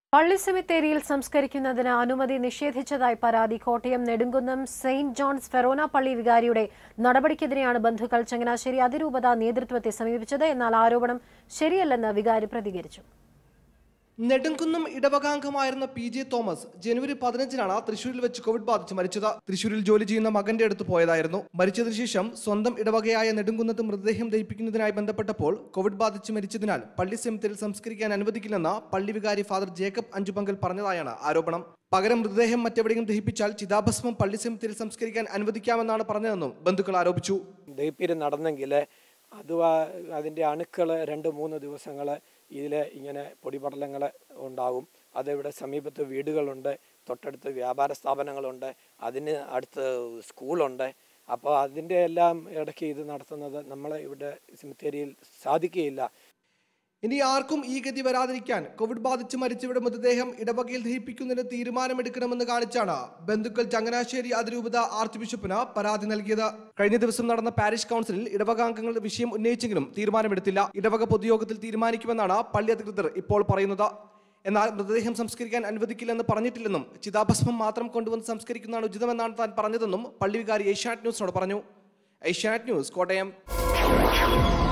പള്ളി സെമിത്തേരിയിൽ സംസ്കരിക്കുന്നതിന് അനുമതി നിഷേധിച്ചതായി പരാതി. Kottayam Nedumkunnam saint John's forane പള്ളി വികാരിയുടെ നടപടിക്കെതിരെയാണ് ബന്ധുക്കൾ ചങ്ങനാശ്ശേരി അതിരൂപത നേതൃത്വത്തെ സമീപിച്ചത്. എന്നാൽ ആരോപണം ശരിയല്ലെന്ന് വികാരി പ്രതികരിച്ചു. നെടുങ്കുന്നം ഇടവകാംഗമായിരുന്ന PJ തോമസ് ജനുവരി 15-നാണ് തൃശൂരിൽ വെച്ച് കോവിഡ് ബാധിച്ച് മരിച്ചത്. തൃശൂരിൽ ജോലി ചെയ്യുന്ന മകന്റെ അടുത്ത് പോയതായിരുന്നു. മരിച്ചതിനു ശേഷം സ്വന്തം ഇടവകയായ നെടുങ്കുന്നത്ത് മൃതദേഹം ദഹിപ്പിക്കുന്നതിനായി ബന്ധപ്പെട്ടപ്പോൾ കോവിഡ് ബാധിച്ച് മരിച്ചതിനാൽ പള്ളി സെമിത്തേരിയിൽ സംസ്കരിക്കാൻ അനുവദിക്കില്ലെന്ന് പള്ളി വികാരി ഫാദർ ജേക്കബ് അഞ്ചുപങ്കൽ പറഞ്ഞതായാണ് ആരോപണം. പകരം മൃതദേഹം മറ്റെവിടെയും ദഹിപ്പിച്ചാൽ ചിതാഭസ്മം പള്ളി സെമിത്തേരിയിൽ സംസ്കരിക്കാൻ അനുവദിക്കാമെന്നാണ് പറഞ്ഞതെന്നും ബന്ധുക്കൾ ആരോപിച്ചു. ദഹിപ്പീര് നടന്നെങ്കിൽ അതിൻ്റെ അണുക്കൾ 2-3 ദിവസങ്ങൾ ഇതിൽ ഇങ്ങനെ പൊടിപടലങ്ങൾ ഉണ്ടാകും. അതിവിടെ സമീപത്ത് വീടുകളുണ്ട്, തൊട്ടടുത്ത് വ്യാപാര സ്ഥാപനങ്ങളുണ്ട്, അതിന് അടുത്ത് സ്കൂളുണ്ട്. അപ്പോൾ അതിൻ്റെ എല്ലാം ഇടയ്ക്ക് ഇത് നടത്തുന്നത് നമ്മളെ ഇവിടെ സെമിത്തേരിയിൽ സാധിക്കുകയില്ല. ഇനി ആർക്കും ഈ ഗതി വരാതിരിക്കാൻ കോവിഡ് ബാധിച്ച് മരിച്ചവരുടെ മൃതദേഹം ഇടവകയിൽ ദഹിപ്പിക്കുന്നതിന് തീരുമാനമെടുക്കണമെന്ന് കാണിച്ചാണ് ബന്ധുക്കൾ ചങ്ങനാശ്ശേരി അതിരൂപത ആർച്ച് ബിഷപ്പിന് പരാതി നൽകിയത്. കഴിഞ്ഞ ദിവസം നടന്ന പാരിഷ് കൗൺസിലിൽ ഇടവകാംഗങ്ങളുടെ വിഷയം ഉന്നയിച്ചെങ്കിലും തീരുമാനമെടുത്തില്ല. ഇടവക പൊതുയോഗത്തിൽ തീരുമാനിക്കുമെന്നാണ് പള്ളി അധികൃതർ ഇപ്പോൾ പറയുന്നത്. എന്നാൽ മൃതദേഹം സംസ്കരിക്കാൻ അനുവദിക്കില്ലെന്ന് പറഞ്ഞിട്ടില്ലെന്നും ചിതാഭസ്മം മാത്രം കൊണ്ടുവന്ന് സംസ്കരിക്കുന്നതാണ് ഉചിതമെന്നാണ് താൻ പറഞ്ഞതെന്നും പള്ളി വികാരി ഏഷ്യാനെറ്റ് ന്യൂസിനോട് പറഞ്ഞു. ഏഷ്യാനെറ്റ് ന്യൂസ്, കോട്ടയം.